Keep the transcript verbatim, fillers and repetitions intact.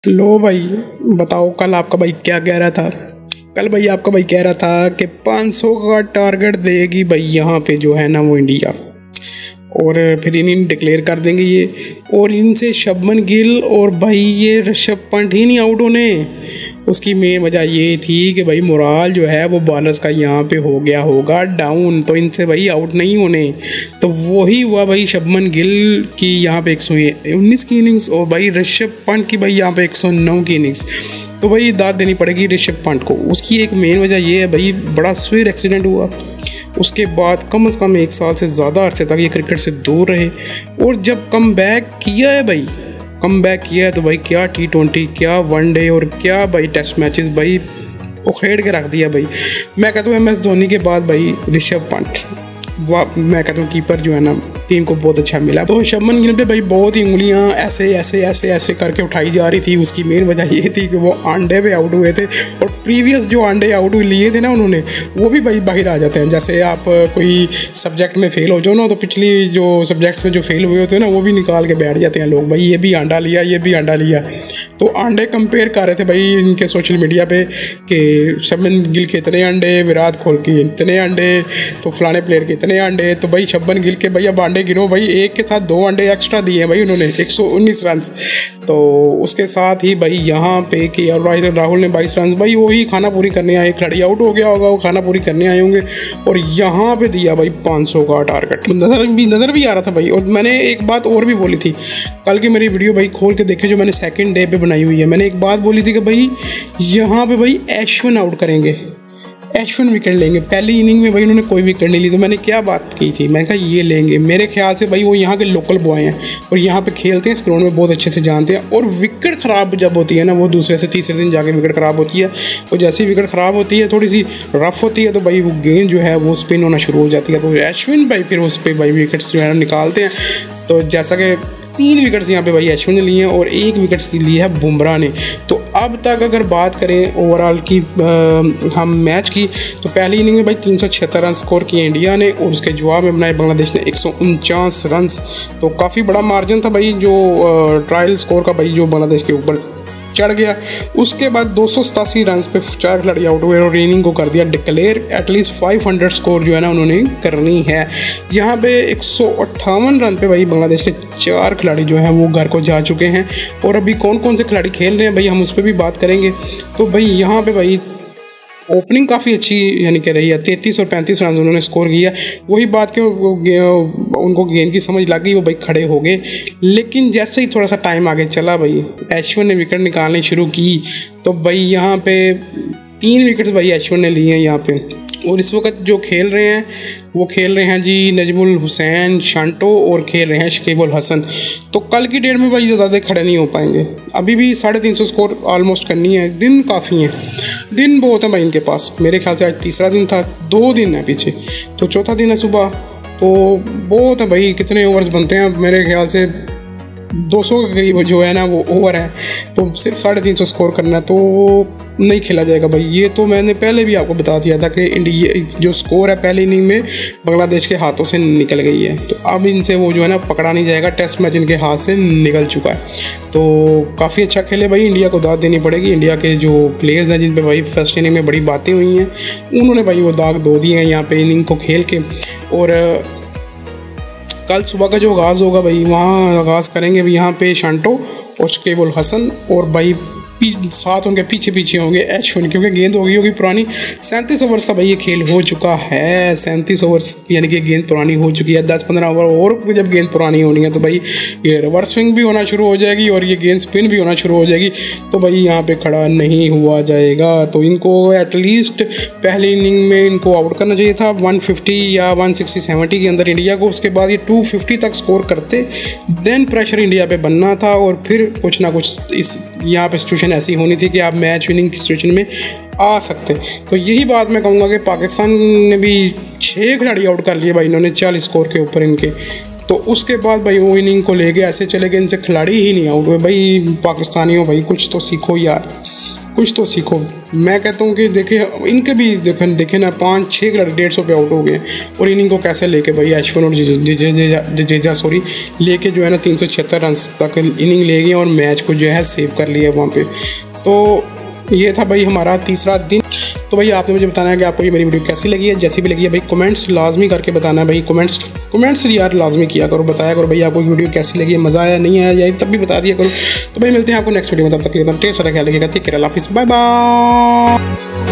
लो भाई, बताओ कल आपका भाई क्या कह रहा था। कल भाई आपका भाई कह रहा था कि पाँच सौ का टारगेट देगी भाई यहाँ पे जो है ना वो इंडिया, और फिर इन्हीं डिक्लेयर कर देंगे ये। और इनसे शुभमन गिल और भाई ये ऋषभ पंत ही नहीं आउट होने। उसकी मेन वजह ये थी कि भाई मोराल जो है वो बॉलर्स का यहाँ पे हो गया होगा डाउन, तो इनसे भाई आउट नहीं होने। तो वही हुआ भाई, शुभमन गिल की यहाँ पे एक सौ उन्नीस की इनिंग्स और भाई ऋषभ पंत की भाई यहाँ पे एक सौ नौ की इनिंग्स। तो भाई दाद देनी पड़ेगी ऋषभ पंत को। उसकी एक मेन वजह ये है भाई, बड़ा स्वीर एक्सीडेंट हुआ, उसके बाद कम से कम एक साल से ज़्यादा अरसे तक ये क्रिकेट से दूर रहे। और जब कम बैक किया है भाई, कम बैक किया है तो भाई क्या टी ट्वेंटी, क्या वनडे और क्या भाई टेस्ट मैचेस भाई उखेड़ के रख दिया भाई। मैं कहता हूँ एम एस धोनी के बाद भाई ऋषभ पंत, वाह, मैं कहता हूँ कीपर जो है ना टीम को बहुत अच्छा मिला। तो शुभमन गिल पे भाई बहुत ही उंगलियां ऐसे ऐसे ऐसे ऐसे करके उठाई जा रही थी। उसकी मेन वजह ये थी कि वो अंडे पे आउट हुए थे, और प्रीवियस जो अंडे आउट लिए थे ना उन्होंने, वो भी भाई बाहर आ जाते हैं। जैसे आप कोई सब्जेक्ट में फेल हो जाओ ना, तो पिछली जो सब्जेक्ट्स में जो फेल हुए होते हैं ना, वो भी निकाल के बैठ जाते हैं लोग, भाई ये भी अंडा लिया, ये भी अंडा लिया। तो अंडे कंपेयर कर रहे थे भाई इनके सोशल मीडिया पे कि शुभमन गिल के इतने अंडे, विराट कोहली के इतने अंडे, तो फलाने प्लेयर के इतने अंडे। तो भाई शुभमन गिल के भाई अब अंडे गिनो भाई, एक के साथ दो अंडे एक्स्ट्रा दिए हैं भाई उन्होंने, एक सौ उन्नीस रन। तो उसके साथ ही भाई यहाँ पे कि राहुल ने बाईस रन, भाई वही खाना पूरी करने आए, खिलाड़ी आउट हो गया होगा, वो खाना पूरी करने आए होंगे, और यहाँ पे दिया भाई पाँच सौ का टारगेट। नज़र भी नज़र भी आ रहा था भाई। और मैंने एक बात और भी बोली थी कल की, मेरी वीडियो भाई खोल के देखे जो मैंने सेकंड डे पे बनाई हुई है। मैंने एक बात बोली थी कि भाई यहाँ पे भाई अश्विन आउट करेंगे, अश्विन विकेट लेंगे। पहली इनिंग में भाई उन्होंने कोई विकेट नहीं ली, तो मैंने क्या बात की थी, मैंने कहा ये लेंगे। मेरे ख्याल से भाई वो यहाँ के लोकल बॉय हैं और यहाँ पे खेलते हैं, इस ग्राउंड में बहुत अच्छे से जानते हैं। और विकेट ख़राब जब होती है ना, वो दूसरे से तीसरे दिन जाके विकेट ख़राब होती है, और जैसी विकेट ख़राब होती है, थोड़ी सी रफ होती है, तो भाई वो गेंद जो है वो स्पिन होना शुरू हो जाती है। तो अश्विन भाई फिर उस पर भाई विकेट्स जो है निकालते हैं। तो जैसा कि तीन विकेट्स यहाँ पे भाई अश्विन ने लिए हैं और एक विकेट्स की ली है बुमराह ने। तो अब तक अगर बात करें ओवरऑल की आ, हम मैच की, तो पहली इनिंग में भाई तीन सौ छिहत्तर रन स्कोर किए इंडिया ने, और उसके जवाब में बनाए बांग्लादेश ने एक सौ उनचास रन। तो काफ़ी बड़ा मार्जिन था भाई जो ट्रायल स्कोर का भाई जो बांग्लादेश के ऊपर चढ़ गया। उसके बाद दो सौ सतासी रन पे चार खिलाड़ी आउट हुए और इनिंग को कर दिया डिक्लेयर। एटलीस्ट पाँच सौ स्कोर जो है ना उन्होंने करनी है। यहाँ पे एक सौ अट्ठावन रन पे भाई बांग्लादेश के चार खिलाड़ी जो हैं वो घर को जा चुके हैं। और अभी कौन कौन से खिलाड़ी खेल रहे हैं भाई हम उस पर भी बात करेंगे। तो भाई यहाँ पे भाई ओपनिंग काफ़ी अच्छी यानी कि रही है, तैंतीस और पैंतीस रन उन्होंने स्कोर किया। वही बात कि उनको गेंद की समझ लग गई, वो भाई खड़े हो गए। लेकिन जैसे ही थोड़ा सा टाइम आगे चला भाई, अश्विन ने विकेट निकालनी शुरू की, तो भाई यहाँ पे तीन विकेट्स भाई अश्विन ने लिए हैं यहाँ पे। और इस वक्त जो खेल रहे हैं वो खेल रहे हैं जी नजमुल हुसैन शांटो और खेल रहे हैं शकीब अल हसन। तो कल की डेट में भाई ज़्यादा खड़े नहीं हो पाएंगे, अभी भी साढ़े तीन सौ स्कोर ऑलमोस्ट करनी है। दिन काफ़ी हैं, दिन बहुत है भाई इनके पास। मेरे ख्याल से आज तीसरा दिन था, दो दिन है पीछे, तो चौथा दिन है सुबह। तो बहुत है भाई, कितने ओवर्स बनते हैं मेरे ख्याल से दो सौ के करीब जो है ना वो ओवर है। तो सिर्फ साढ़े तीन सौ स्कोर करना है, तो नहीं खेला जाएगा भाई। ये तो मैंने पहले भी आपको बता दिया था कि इंडिया जो स्कोर है पहली इनिंग में बांग्लादेश के हाथों से निकल गई है। तो अब इनसे वो जो है ना पकड़ा नहीं जाएगा, टेस्ट मैच इनके हाथ से निकल चुका है। तो काफ़ी अच्छा खेले भाई, इंडिया को दाद देनी पड़ेगी। इंडिया के जो प्लेयर्स हैं जिन पे भाई फर्स्ट इनिंग में बड़ी बातें हुई हैं, उन्होंने भाई वो दाग दो दिए हैं यहाँ पे इनिंग को खेल के। और कल सुबह का जो आगाज़ होगा भाई, वहाँ आगाज़ करेंगे भाई यहाँ पे शांटो और शकीब अल हसन, और भाई साथ उनके पीछे पीछे होंगे अश्विन, क्योंकि गेंद हो गई होगी पुरानी। सैंतीस ओवर्स का भाई ये खेल हो चुका है, सैंतीस ओवर्स यानी कि गेंद पुरानी हो चुकी है। दस पंद्रह ओवर और जब गेंद पुरानी होनी है तो भाई ये रिवर्स स्विंग भी होना शुरू हो जाएगी और ये गेंद स्पिन भी होना शुरू हो जाएगी। तो भाई यहाँ पे खड़ा नहीं हुआ जाएगा। तो इनको एटलीस्ट पहली इनिंग में इनको आउट करना चाहिए था एक सौ पचास या एक सौ साठ सत्तर के अंदर इंडिया को। उसके बाद ये दो सौ पचास तक स्कोर करते, देन प्रेशर इंडिया पे बनना था, और फिर कुछ ना कुछ इस यहाँ पे सिचुएशन ऐसी होनी थी कि आप मैच विनिंग की सिचुएशन में आ सकते। तो यही बात मैं कहूँगा कि पाकिस्तान ने भी छः खिलाड़ी आउट कर लिए भाई इन्होंने चालीस स्कोर के ऊपर इनके। तो उसके बाद भाई वो इनिंग को लेके ऐसे चले गए, इनसे खिलाड़ी ही नहीं आउट हुए। भाई पाकिस्तानियों भाई कुछ तो सीखो यार, कुछ तो सीखो। मैं कहता हूँ कि देखिए इनके भी देखें देखे ना पाँच छः खिलाड़ी डेढ़ सौ पे आउट हो गए और इनिंग को कैसे लेके भाई अश्विन और जडेजा सॉरी लेके जो है ना तीन सौ छिहत्तर रन तक इनिंग ले गए और मैच को जो है सेव कर लिया वहाँ पे। तो ये था भाई हमारा तीसरा दिन। तो भाई आपने मुझे बताना है कि आपको ये मेरी वीडियो कैसी लगी है। जैसी भी लगी है भाई कमेंट्स लाजमी करके बताना है भाई, कमेंट्स कमेंट्स यार लाजमी किया करो, बताया करो भाई आपको वीडियो कैसी लगी है, मज़ा आया नहीं आया या तब भी बता दिया करो। तो भाई मिलते हैं आपको नेक्स्ट वीडियो में, तब तक ढेर सारा ख्याल रखिएगा। ठीक है, अल्लाह हाफिज़, बाय बाय।